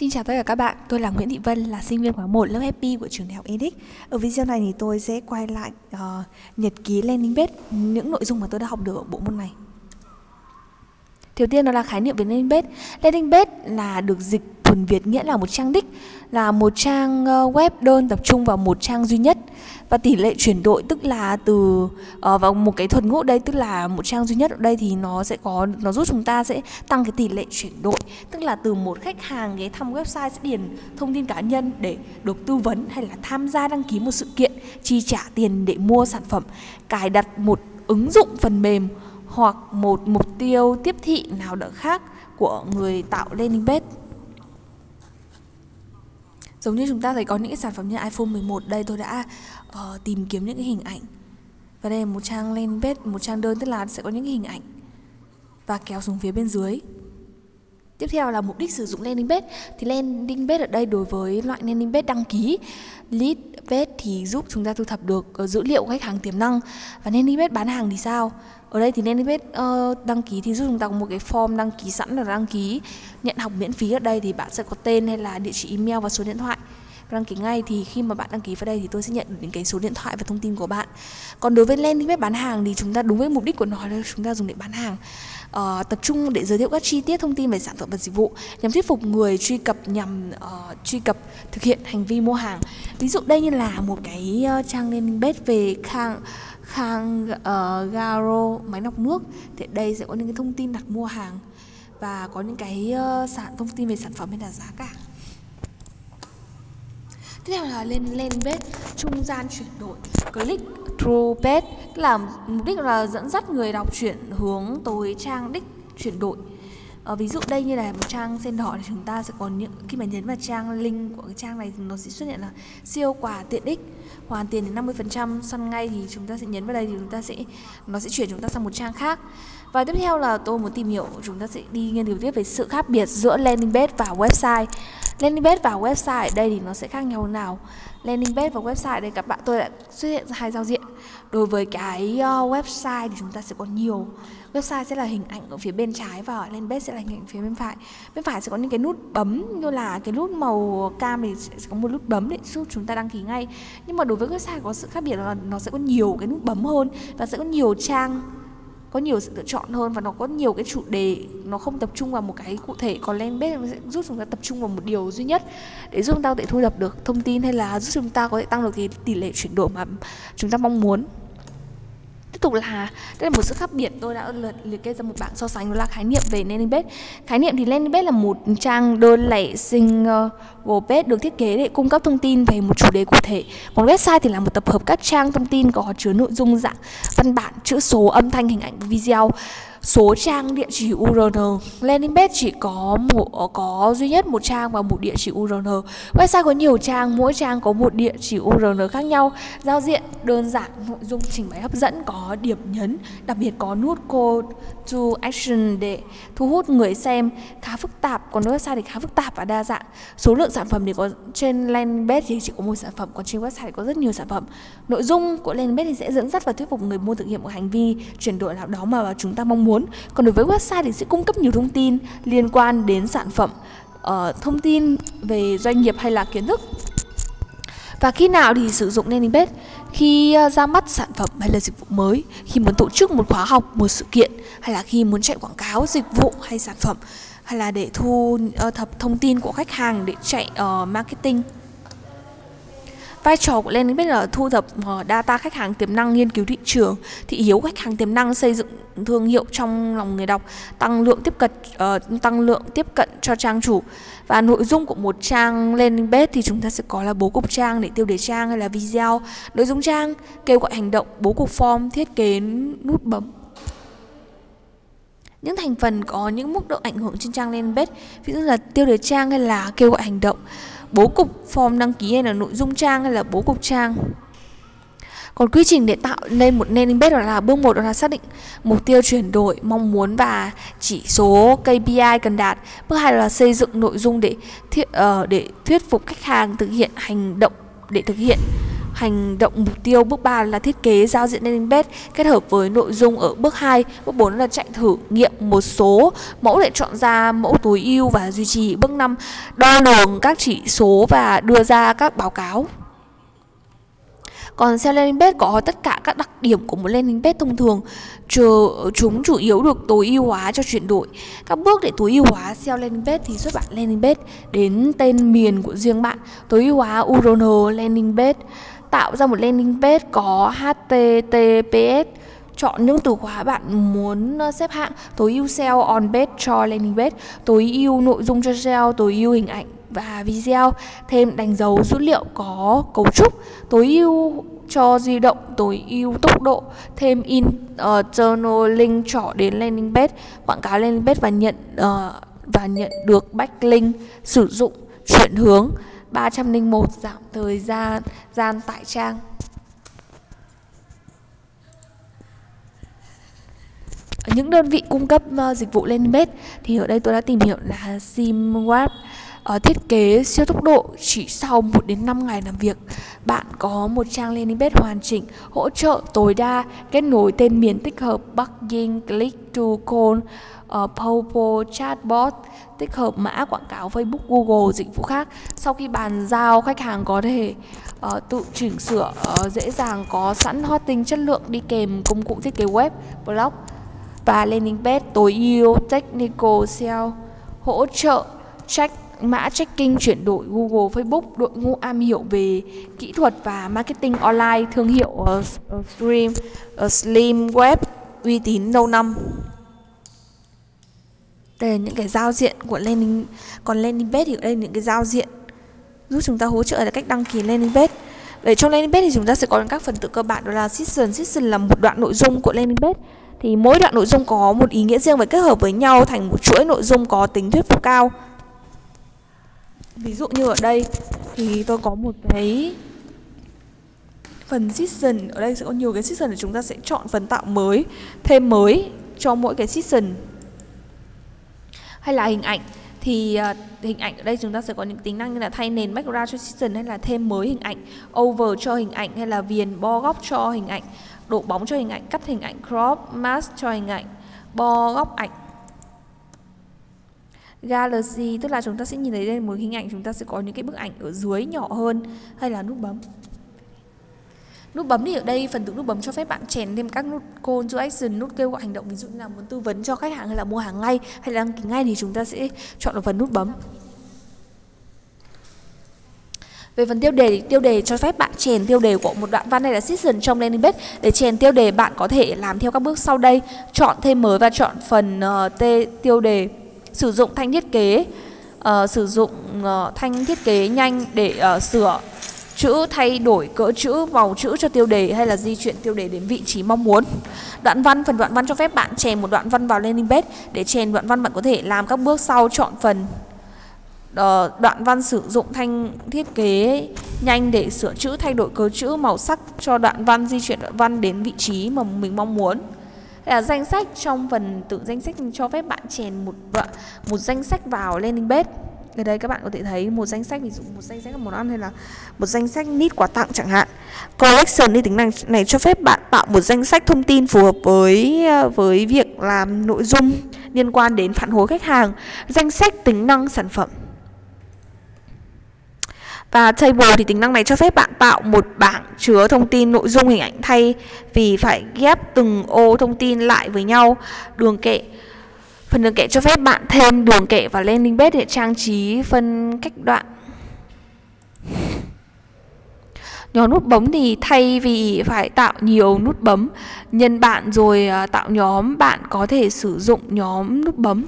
Xin chào tất cả các bạn, tôi là Nguyễn Thị Vân, là sinh viên khóa 1 lớp Happy của trường đại học EDIC. Ở video này thì tôi sẽ quay lại nhật ký landing page, những nội dung mà tôi đã học được ở bộ môn này. Đầu tiên đó là khái niệm về landing page. Landing page là được dịch thuần Việt nghĩa là một trang đích, là một trang web đơn tập trung vào một trang duy nhất. Và tỷ lệ chuyển đổi tức là từ vào một cái thuật ngữ đây, tức là một trang duy nhất ở đây thì nó giúp chúng ta sẽ tăng cái tỷ lệ chuyển đổi, tức là từ một khách hàng ghé thăm website sẽ điền thông tin cá nhân để được tư vấn hay là tham gia đăng ký một sự kiện, chi trả tiền để mua sản phẩm, cài đặt một ứng dụng phần mềm hoặc một mục tiêu tiếp thị nào đó khác của người tạo landing page. Giống như chúng ta thấy có những cái sản phẩm như iPhone 11, đây tôi đã tìm kiếm những cái hình ảnh. Và đây là một trang landing page, một trang đơn, tức là sẽ có những cái hình ảnh và kéo xuống phía bên dưới. Tiếp theo là mục đích sử dụng landing page. Thì landing page ở đây đối với loại landing page đăng ký, lead page thì giúp chúng ta thu thập được dữ liệu khách hàng tiềm năng. Và landing page bán hàng thì sao? Ở đây thì landing page đăng ký thì giúp chúng ta có một cái form đăng ký sẵn, là đăng ký nhận học miễn phí. Ở đây thì bạn sẽ có tên hay là địa chỉ email và số điện thoại. Đăng ký ngay thì khi mà bạn đăng ký vào đây thì tôi sẽ nhận được những cái số điện thoại và thông tin của bạn. Còn đối với landing page bán hàng thì chúng ta đúng với mục đích của nó là chúng ta dùng để bán hàng, tập trung để giới thiệu các chi tiết thông tin về sản phẩm và dịch vụ nhằm thuyết phục người truy cập, nhằm truy cập thực hiện hành vi mua hàng. Ví dụ đây như là một cái trang landing page về Garo máy lọc nước, thì đây sẽ có những cái thông tin đặt mua hàng và có những cái thông tin về sản phẩm hay là giá cả. Tiếp theo là lên landing page trung gian chuyển đổi, click through page, tức là mục đích là dẫn dắt người đọc chuyển hướng tới trang đích chuyển đổi. Ví dụ đây như là một trang sen đỏ thì chúng ta sẽ có những, khi mà nhấn vào trang link của cái trang này thì nó sẽ xuất hiện là siêu quà tiện ích, hoàn tiền đến 50%, săn ngay, thì chúng ta sẽ nhấn vào đây thì nó sẽ chuyển chúng ta sang một trang khác. Và tiếp theo là tôi muốn tìm hiểu, chúng ta sẽ đi nghiên cứu tiếp về sự khác biệt giữa landing page và website. Landing page và website ở đây thì nó sẽ khác nhau nào? Landing page và website đây các bạn, tôi đã xuất hiện ra hai giao diện. Đối với cái website thì chúng ta sẽ có nhiều. Website sẽ là hình ảnh ở phía bên trái và landing page sẽ là hình ảnh phía bên phải. Bên phải sẽ có những cái nút bấm, như là cái nút màu cam thì sẽ có một nút bấm để giúp chúng ta đăng ký ngay. Nhưng mà đối với website có sự khác biệt là nó sẽ có nhiều cái nút bấm hơn và sẽ có nhiều trang, có nhiều sự lựa chọn hơn, và nó có nhiều cái chủ đề, nó không tập trung vào một cái cụ thể. Còn landing page nó sẽ giúp chúng ta tập trung vào một điều duy nhất để giúp chúng ta có thể thu thập được thông tin hay là giúp chúng ta có thể tăng được cái tỷ lệ chuyển đổi mà chúng ta mong muốn. Tiếp tục là đây là một sự khác biệt, tôi đã liệt kê ra một bảng so sánh, đó là khái niệm về landing page. Khái niệm thì landing page là một trang đơn lẻ single page được thiết kế để cung cấp thông tin về một chủ đề cụ thể. Còn website thì là một tập hợp các trang thông tin có chứa nội dung dạng văn bản, chữ số, âm thanh, hình ảnh, video, số trang, địa chỉ URL. Landing page chỉ có duy nhất một trang và một địa chỉ URL. Website có nhiều trang, mỗi trang có một địa chỉ URL khác nhau. Giao diện đơn giản, nội dung trình bày hấp dẫn, có điểm nhấn, đặc biệt có nút call to action để thu hút người xem, khá phức tạp. Còn website thì khá phức tạp và đa dạng. Số lượng sản phẩm thì có trên landing page thì chỉ có một sản phẩm, còn trên website thì có rất nhiều sản phẩm. Nội dung của landing page thì sẽ dẫn dắt và thuyết phục người mua thực hiện một hành vi chuyển đổi nào đó mà chúng ta mong muốn. Còn đối với website thì sẽ cung cấp nhiều thông tin liên quan đến sản phẩm, thông tin về doanh nghiệp hay là kiến thức. Và khi nào thì sử dụng landing page? Khi ra mắt sản phẩm hay là dịch vụ mới, khi muốn tổ chức một khóa học, một sự kiện, hay là khi muốn chạy quảng cáo dịch vụ hay sản phẩm, hay là để thu thập thông tin của khách hàng để chạy marketing. Vai trò của landing page là thu thập data khách hàng tiềm năng, nghiên cứu thị trường, thị hiếu khách hàng tiềm năng, xây dựng thương hiệu trong lòng người đọc, tăng lượng tiếp cận cho trang chủ. Và nội dung của một trang landing page thì chúng ta sẽ có là bố cục trang để tiêu đề trang hay là video, nội dung trang, kêu gọi hành động, bố cục form, thiết kế nút bấm. Những thành phần có những mức độ ảnh hưởng trên trang landing page, ví dụ là tiêu đề trang hay là kêu gọi hành động, bố cục form đăng ký hay là nội dung trang hay là bố cục trang. Còn quy trình để tạo nên một landing page là bước 1 đó là xác định mục tiêu chuyển đổi mong muốn và chỉ số KPI cần đạt. Bước 2 là xây dựng nội dung để thuyết phục khách hàng thực hiện hành động mục tiêu. Bước 3 là thiết kế giao diện landing page kết hợp với nội dung ở bước 2. Bước 4 là chạy thử nghiệm một số mẫu để chọn ra mẫu tối ưu và duy trì. Bước 5 đo lường các chỉ số và đưa ra các báo cáo. Còn SEO landing page có tất cả các đặc điểm của một landing page thông thường. Chúng chủ yếu được tối ưu hóa cho chuyển đổi. Các bước để tối ưu hóa SEO landing page thì xuất bản landing page đến tên miền của riêng bạn. Tối ưu hóa URL landing page. Tạo ra một landing page có HTTPS. Chọn những từ khóa bạn muốn xếp hạng. Tối ưu SEO on page cho landing page. Tối ưu nội dung cho SEO. Tối ưu hình ảnh và video. Thêm đánh dấu dữ liệu có cấu trúc. Tối ưu cho di động. Tối ưu tốc độ. Thêm internal link trỏ đến landing page. Quảng cáo landing page và nhận được backlink. Sử dụng chuyển hướng. 301 giảm thời gian tải trang. Những đơn vị cung cấp dịch vụ landing page thì ở đây tôi đã tìm hiểu là Simweb. Thiết kế siêu tốc độ, chỉ sau 1 đến 5 ngày làm việc bạn có một trang landing page hoàn chỉnh, hỗ trợ tối đa, kết nối tên miền tích hợp plugin click to call, Popo chatbot, tích hợp mã quảng cáo Facebook, Google, dịch vụ khác. Sau khi bàn giao, khách hàng có thể tự chỉnh sửa dễ dàng, có sẵn hosting chất lượng đi kèm công cụ thiết kế web, blog và landing page. Tối ưu technical SEO, hỗ trợ mã tracking chuyển đổi Google, Facebook, đội ngũ am hiểu về kỹ thuật và marketing online, thương hiệu Slim Web uy tín lâu năm. Đây là những cái giao diện của landing. Còn landing page thì ở đây những cái giao diện giúp chúng ta hỗ trợ là cách đăng ký landing page. Để trong landing page thì chúng ta sẽ có các phần tự cơ bản, đó là section. Section là một đoạn nội dung của landing page. Thì mỗi đoạn nội dung có một ý nghĩa riêng và kết hợp với nhau thành một chuỗi nội dung có tính thuyết phục cao. Ví dụ như ở đây thì tôi có một cái phần section. Ở đây sẽ có nhiều cái section để chúng ta sẽ chọn phần tạo mới, thêm mới cho mỗi cái section. Hay là hình ảnh thì hình ảnh ở đây chúng ta sẽ có những tính năng như là thay nền background cho section, hay là thêm mới hình ảnh, over cho hình ảnh, hay là viền bo góc cho hình ảnh, độ bóng cho hình ảnh, cắt hình ảnh, crop, mask cho hình ảnh, bo góc ảnh. Gallery tức là chúng ta sẽ nhìn thấy đây một hình ảnh, chúng ta sẽ có những cái bức ảnh ở dưới nhỏ hơn, hay là nút bấm. Nút bấm thì ở đây phần tử nút bấm cho phép bạn chèn thêm các nút call to action, nút kêu gọi hành động, ví dụ như là muốn tư vấn cho khách hàng hay là mua hàng ngay hay là đăng ký ngay thì chúng ta sẽ chọn được phần nút bấm. Về phần tiêu đề thì tiêu đề cho phép bạn chèn tiêu đề của một đoạn văn hay là section trong landing page. Để chèn tiêu đề bạn có thể làm theo các bước sau đây: chọn thêm mới và chọn phần tiêu đề. Sử dụng thanh thiết kế, thanh thiết kế nhanh để sửa chữ, thay đổi cỡ chữ, màu chữ cho tiêu đề hay là di chuyển tiêu đề đến vị trí mong muốn. Đoạn văn, phần đoạn văn cho phép bạn chèn một đoạn văn vào landing page. Để chèn đoạn văn bạn có thể làm các bước sau: chọn phần đoạn văn, sử dụng thanh thiết kế nhanh để sửa chữ, thay đổi cỡ chữ, màu sắc cho đoạn văn, di chuyển đoạn văn đến vị trí mà mình mong muốn. Là danh sách, trong phần tự danh sách cho phép bạn chèn một danh sách vào landing page. Ở đây các bạn có thể thấy một danh sách, ví dụ một danh sách món ăn hay là một danh sách nít quà tặng chẳng hạn. Collection thì tính năng này cho phép bạn tạo một danh sách thông tin phù hợp với việc làm nội dung liên quan đến phản hồi khách hàng. Danh sách tính năng sản phẩm. Và table thì tính năng này cho phép bạn tạo một bảng chứa thông tin, nội dung, hình ảnh thay vì phải ghép từng ô thông tin lại với nhau. Đường kệ. Phần đường kệ cho phép bạn thêm đường kệ vào landing page để trang trí phân cách đoạn. Nhóm nút bấm thì thay vì phải tạo nhiều nút bấm nhân bạn rồi tạo nhóm, bạn có thể sử dụng nhóm nút bấm.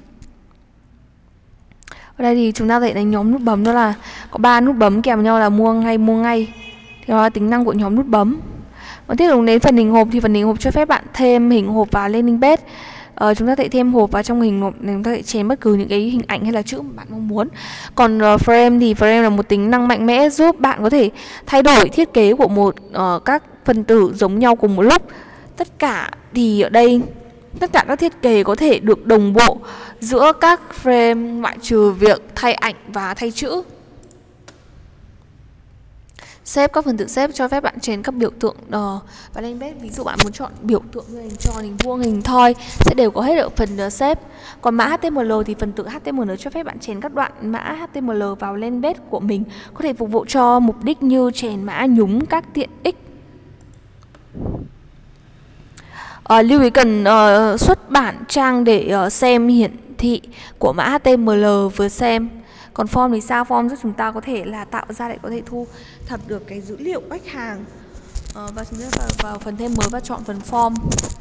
Ở đây thì chúng ta thấy nhóm nút bấm đó là có 3 nút bấm kèm nhau là mua ngay. Thì đó là tính năng của nhóm nút bấm. Còn tiếp tục đến phần hình hộp thì phần hình hộp cho phép bạn thêm hình hộp vào landing page. Chúng ta thể thêm hộp vào trong hình hộp này, chúng ta thể chèn bất cứ những cái hình ảnh hay là chữ mà bạn mong muốn. Còn frame thì frame là một tính năng mạnh mẽ giúp bạn có thể thay đổi thiết kế của các phần tử giống nhau cùng một lúc. Tất cả thì ở đây tất cả các thiết kế có thể được đồng bộ giữa các frame ngoại trừ việc thay ảnh và thay chữ. Xếp các phần tử xếp cho phép bạn chèn các biểu tượng và lên bếp. Ví dụ bạn muốn chọn biểu tượng như hình tròn, hình vuông, hình thoi sẽ đều có hết ở phần xếp. Còn mã HTML thì phần tử HTML cho phép bạn chèn các đoạn mã HTML vào lên bếp của mình, có thể phục vụ cho mục đích như chèn mã nhúng các tiện ích. Lưu ý cần xuất bản trang để xem hiển thị của mã HTML vừa xem. Còn form thì sao? Form giúp chúng ta có thể là tạo ra để có thể thu thập được cái dữ liệu khách hàng. Và chúng ta vào phần thêm mới và chọn phần form.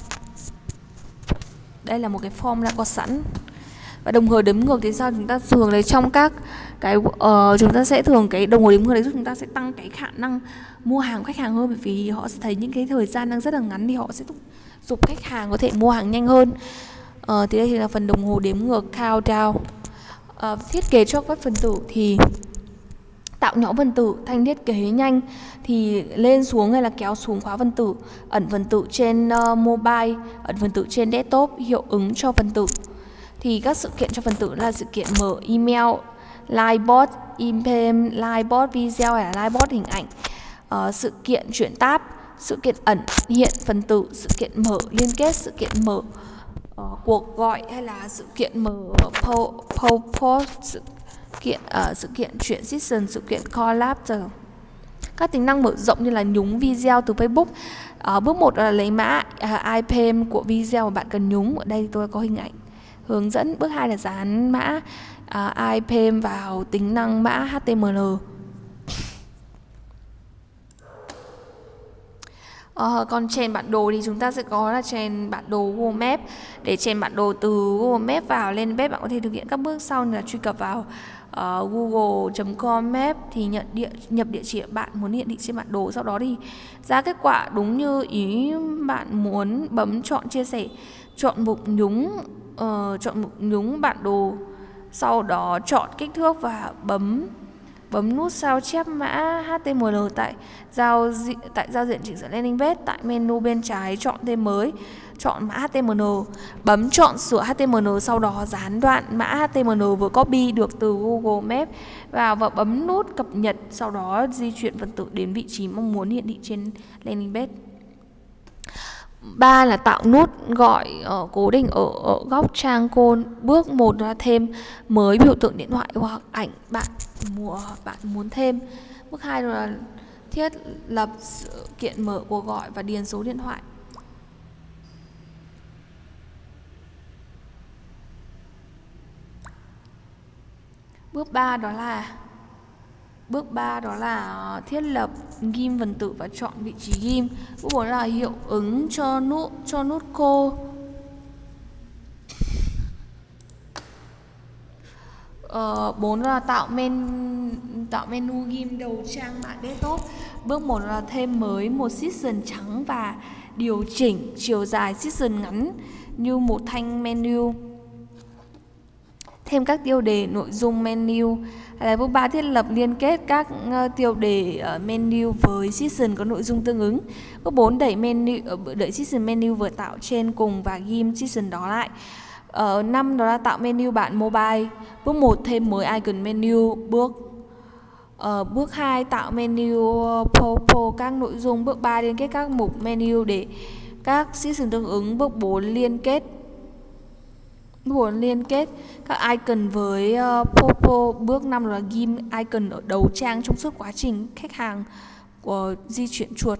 Đây là một cái form đã có sẵn. Và đồng hồ đếm ngược thì sao? Chúng ta thường lấy trong các cái chúng ta sẽ thường cái đồng hồ đếm ngược đấy giúp chúng ta sẽ tăng cái khả năng mua hàng của khách hàng hơn, bởi vì họ sẽ thấy những cái thời gian đang rất là ngắn thì họ sẽ giúp khách hàng có thể mua hàng nhanh hơn. Thì đây là phần đồng hồ đếm ngược countdown. Thiết kế cho các phần tử thì tạo nhóm phần tử, thanh thiết kế nhanh thì lên xuống hay là kéo xuống khóa phần tử, ẩn phần tử trên mobile, ẩn phần tử trên desktop, hiệu ứng cho phần tử. Thì các sự kiện cho phần tử là sự kiện mở email, livebot, impem, livebot video hay là livebot hình ảnh, sự kiện chuyển tab, sự kiện ẩn hiện phần tử, sự kiện mở liên kết, sự kiện mở cuộc gọi hay là sự kiện mở post, sự kiện chuyển session, sự kiện collab. Các tính năng mở rộng như là nhúng video từ Facebook. Bước 1 là lấy mã IPM của video mà bạn cần nhúng. Ở đây tôi có hình ảnh hướng dẫn. Bước 2 là dán mã IPM vào tính năng mã HTML. Còn chèn bản đồ thì chúng ta sẽ có là chèn bản đồ Google Maps. Để chèn bản đồ từ Google Maps vào lên web, bạn có thể thực hiện các bước sau như là truy cập vào google.com Maps thì nhập địa chỉ bạn muốn hiện thị trên bản đồ, sau đó thì ra kết quả đúng như ý bạn muốn, bấm chọn chia sẻ, chọn mục nhúng bản đồ, sau đó chọn kích thước và bấm nút sao chép mã HTML tại giao diện chỉnh sửa landing page. Tại menu bên trái chọn thêm mới, chọn mã HTML, bấm chọn sửa HTML, sau đó dán đoạn mã HTML vừa copy được từ Google Maps vào và bấm nút cập nhật, sau đó di chuyển phần tử đến vị trí mong muốn hiển thị trên landing page. 3 là tạo nút gọi cố định ở góc trang côn. Bước 1 là thêm mới biểu tượng điện thoại hoặc ảnh bạn muốn thêm. Bước 2 là thiết lập sự kiện mở cuộc gọi và điền số điện thoại. Bước 3 đó là thiết lập ghim phần tử và chọn vị trí ghim. Bước 4 là hiệu ứng cho nút cô. 4 là tạo menu ghim đầu trang mạng desktop. Bước 1 là thêm mới một section trắng và điều chỉnh chiều dài section ngắn như một thanh menu. Thêm các tiêu đề nội dung menu. Bước 3 thiết lập liên kết các tiêu đề menu với section có nội dung tương ứng. Bước 4 đẩy section menu vừa tạo trên cùng và ghim section đó lại. 5 đó là tạo menu bản mobile. Bước 1 thêm mới icon menu. Bước 2 tạo menu popo các nội dung. Bước 3 liên kết các mục menu để các section tương ứng. Bước 4 liên kết các icon với popo. Bước 5 là ghim icon ở đầu trang trong suốt quá trình khách hàng di chuyển chuột.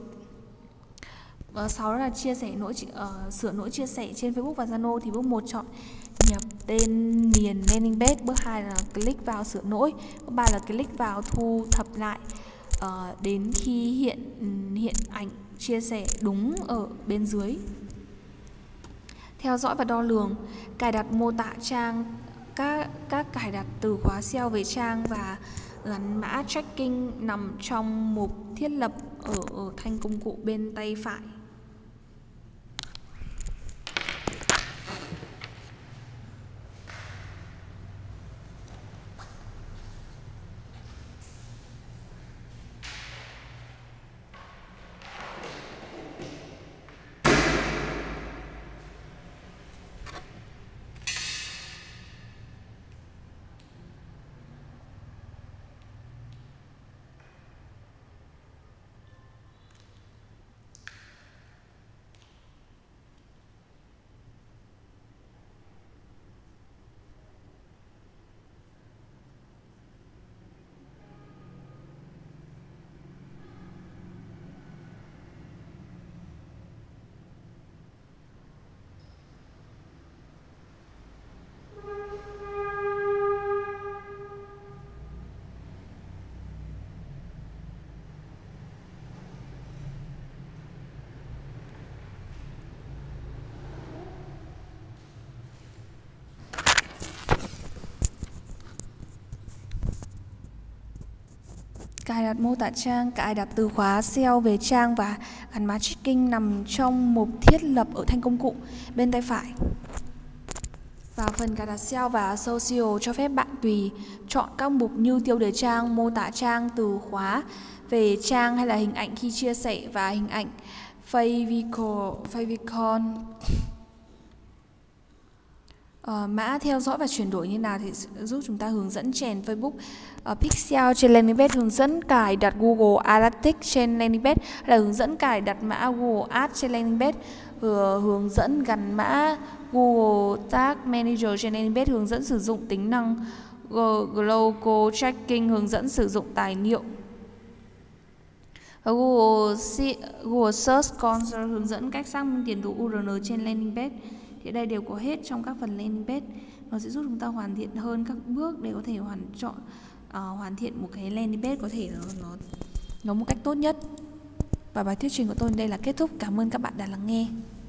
6 là sửa lỗi chia sẻ trên Facebook và Zalo. Thì bước 1 chọn nhập tên miền landing page. Bước 2 là click vào sửa lỗi. Bước 3 là click vào thu thập lại đến khi hiện ảnh chia sẻ đúng ở bên dưới. Theo dõi và đo lường, cài đặt mô tả trang, các cài đặt từ khóa SEO về trang và gắn mã tracking nằm trong mục thiết lập ở thanh công cụ bên tay phải. Cài đặt mô tả trang, cài đặt từ khóa SEO về trang và gắn mã tracking nằm trong mục thiết lập ở thanh công cụ bên tay phải. Vào phần cài đặt SEO và social cho phép bạn tùy chọn các mục như tiêu đề trang, mô tả trang, từ khóa về trang hay là hình ảnh khi chia sẻ và hình ảnh favicon. Mã theo dõi và chuyển đổi như nào thì giúp chúng ta hướng dẫn chèn Facebook Pixel trên landing page, hướng dẫn cài đặt Google Analytics trên landing page, là hướng dẫn cài đặt mã Google Ads trên landing page, hướng dẫn gắn mã Google Tag Manager trên landing page, hướng dẫn sử dụng tính năng Global Tracking, hướng dẫn sử dụng tài liệu Google Search Console, hướng dẫn cách xác minh tiền đủ URL trên landing page. Thì đây đều có hết trong các phần landing page. Nó sẽ giúp chúng ta hoàn thiện hơn các bước để có thể hoàn thiện một cái landing page có thể nó một cách tốt nhất. Và bài thuyết trình của tôi đây là kết thúc. Cảm ơn các bạn đã lắng nghe.